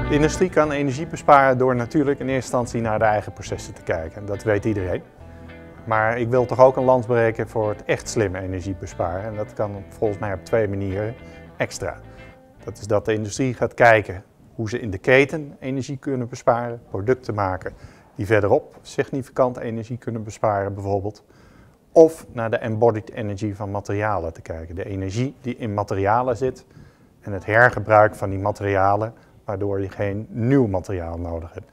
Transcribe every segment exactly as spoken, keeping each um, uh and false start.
De industrie kan energie besparen door natuurlijk in eerste instantie naar de eigen processen te kijken. Dat weet iedereen. Maar ik wil toch ook een lans breken voor het echt slimme energie besparen. En dat kan volgens mij op twee manieren extra. Dat is dat de industrie gaat kijken hoe ze in de keten energie kunnen besparen. Producten maken die verderop significant energie kunnen besparen bijvoorbeeld. Of naar de embodied energy van materialen te kijken. De energie die in materialen zit en het hergebruik van die materialen, waardoor je geen nieuw materiaal nodig hebt.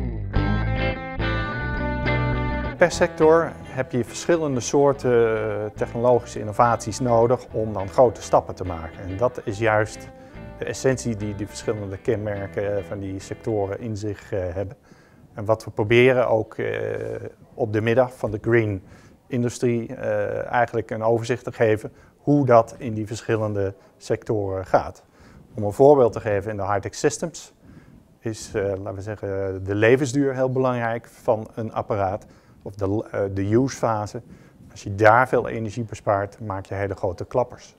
Per sector heb je verschillende soorten technologische innovaties nodig om dan grote stappen te maken. En dat is juist de essentie die de verschillende kenmerken van die sectoren in zich hebben. En wat we proberen ook op de middag van de Green Industry eigenlijk een overzicht te geven hoe dat in die verschillende sectoren gaat. Om een voorbeeld te geven, in de high-tech systems is, uh, laten we zeggen, de levensduur heel belangrijk van een apparaat. Of de, uh, de use-fase. Als je daar veel energie bespaart, maak je hele grote klappers.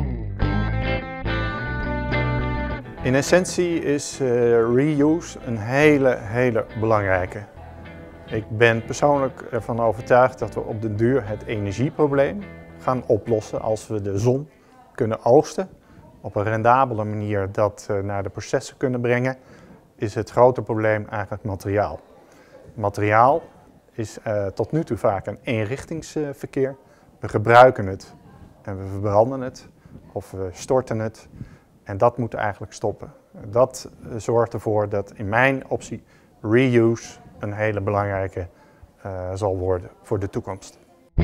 In essentie is uh, reuse een hele, hele belangrijke. Ik ben persoonlijk ervan overtuigd dat we op den duur het energieprobleem gaan oplossen als we de zon kunnen oogsten. Op een rendabele manier dat uh, naar de processen kunnen brengen, is het grote probleem eigenlijk materiaal. Materiaal is uh, tot nu toe vaak een eenrichtingsverkeer. We gebruiken het en we verbranden het of we storten het en dat moet eigenlijk stoppen. Dat uh, zorgt ervoor dat in mijn optie reuse een hele belangrijke uh, zal worden voor de toekomst.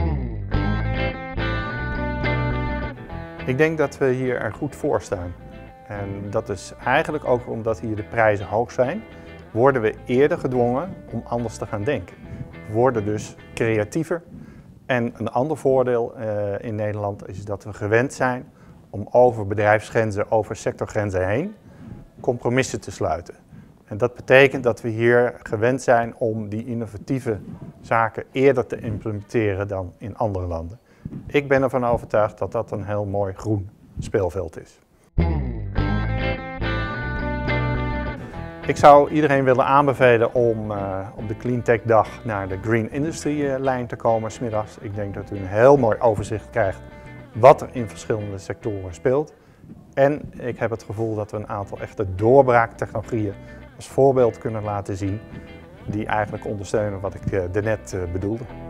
Ik denk dat we hier er goed voor staan. En dat is eigenlijk ook omdat hier de prijzen hoog zijn, worden we eerder gedwongen om anders te gaan denken. We worden dus creatiever. En een ander voordeel uh, in Nederland is dat we gewend zijn om over bedrijfsgrenzen, over sectorgrenzen heen, compromissen te sluiten. En dat betekent dat we hier gewend zijn om die innovatieve zaken eerder te implementeren dan in andere landen. Ik ben ervan overtuigd dat dat een heel mooi groen speelveld is. Ik zou iedereen willen aanbevelen om uh, op de Cleantech dag naar de Green Industry uh, lijn te komen 's middags. Ik denk dat u een heel mooi overzicht krijgt wat er in verschillende sectoren speelt. En ik heb het gevoel dat we een aantal echte doorbraaktechnologieën als voorbeeld kunnen laten zien die eigenlijk ondersteunen wat ik uh, daarnet uh, bedoelde.